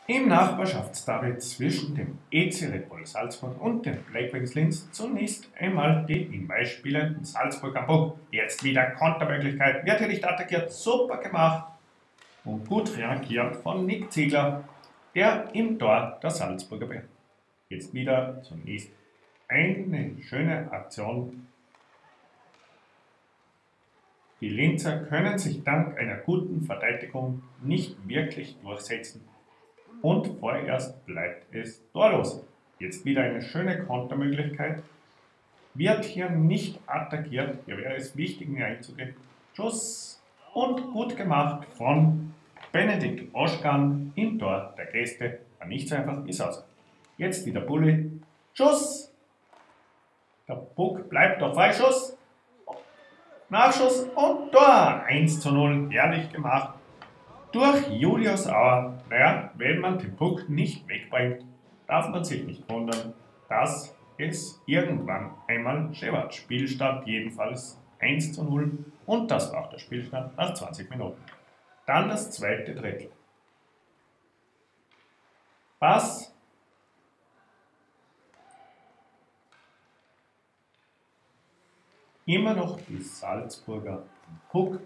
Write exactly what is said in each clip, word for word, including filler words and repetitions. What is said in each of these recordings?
Im Nachbarschaftsderby zwischen dem E C Red Bull Salzburg und den Black Wings Linz zunächst einmal die im Mai spielenden Salzburger Puck. Jetzt wieder Kontermöglichkeit, wird hier nicht attackiert, super gemacht und gut reagiert von Nick Ziegler, der im Tor der Salzburger bin. Jetzt wieder zunächst eine schöne Aktion. Die Linzer können sich dank einer guten Verteidigung nicht wirklich durchsetzen und vorerst bleibt es torlos. Jetzt wieder eine schöne Kontermöglichkeit. Wird hier nicht attackiert, hier wäre es wichtig, mir einzugehen. Schuss und gut gemacht von Benedikt Oschkan im Tor der Gäste. War nicht so einfach, ist aus. Jetzt wieder Bulli. Schuss! Der Puck bleibt auf Freischuss. Nachschuss und Tor. eins zu null, herrlich gemacht. Durch Julius Auer. Naja, wenn man den Puck nicht wegbringt, darf man sich nicht wundern, dass es irgendwann einmal scheppert. Spielstand jedenfalls eins zu null und das war auch der Spielstand nach zwanzig Minuten. Dann das zweite Drittel. Pass. Immer noch die Salzburger Puck.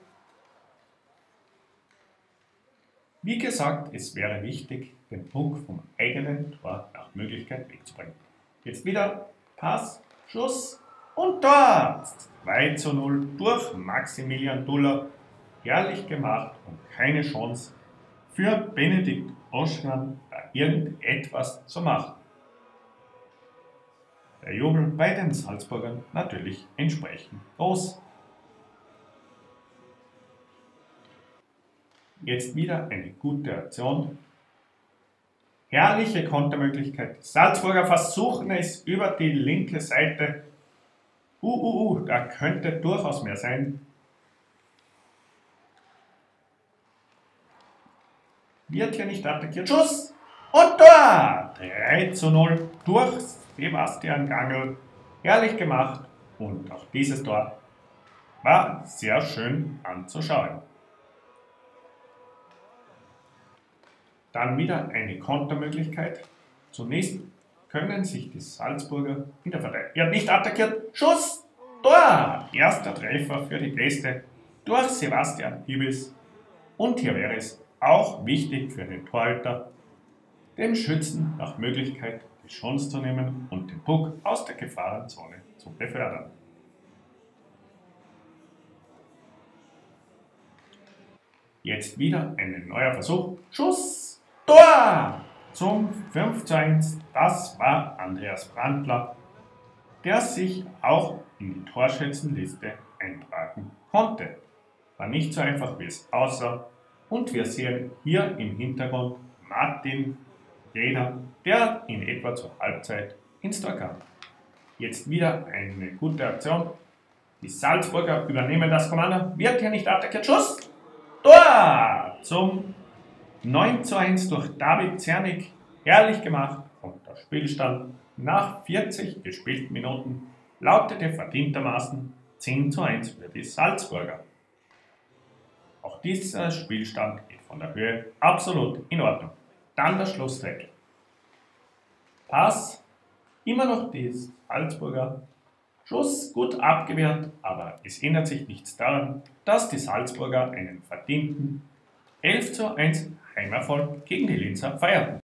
Wie gesagt, es wäre wichtig, den Puck vom eigenen Tor nach Möglichkeit wegzubringen. Jetzt wieder Pass, Schuss und Tor! zwei zu null durch Maximilian Duller. Herrlich gemacht und keine Chance für Benedikt Oschkan, da irgendetwas zu machen. Der Jubel bei den Salzburgern natürlich entsprechend groß. Jetzt wieder eine gute Aktion. Herrliche Kontermöglichkeit. Die Salzburger versuchen es über die linke Seite. Uh, uh, uh, da könnte durchaus mehr sein. Wird hier nicht attackiert. Schuss und Tor! drei zu null durch Sebastian Gangl. Herrlich gemacht und auch dieses Tor war sehr schön anzuschauen. Dann wieder eine Kontermöglichkeit. Zunächst können sich die Salzburger in der Verteidigung. Ja, nicht attackiert. Schuss! Tor! Erster Treffer für die Gäste durch Sebastian Hibis. Und hier wäre es auch wichtig für den Torhüter, dem Schützen nach Möglichkeit die Chance zu nehmen und den Puck aus der Gefahrenzone zu befördern. Jetzt wieder ein neuer Versuch. Schuss! Tor! Zum fünf zu eins. Das war Andreas Brandler, der sich auch in die Torschützenliste eintragen konnte. War nicht so einfach, wie es aussah. Und wir sehen hier im Hintergrund Martin Reder, der in etwa zur Halbzeit ins Tor kam. Jetzt wieder eine gute Aktion. Die Salzburger übernehmen das Kommando. Wird hier nicht attackiert. Schuss! Tor! Zum neun zu eins durch David Zernik. Herrlich gemacht. Und der Spielstand nach vierzig gespielten Minuten lautete verdientermaßen zehn zu eins für die Salzburger. Auch dieser Spielstand geht von der Höhe absolut in Ordnung. Dann der Schlussdrittel. Pass, immer noch die Salzburger. Schuss gut abgewehrt, aber es ändert sich nichts daran, dass die Salzburger einen verdienten elf zu eins Heimerfolg gegen die Linzer feierten.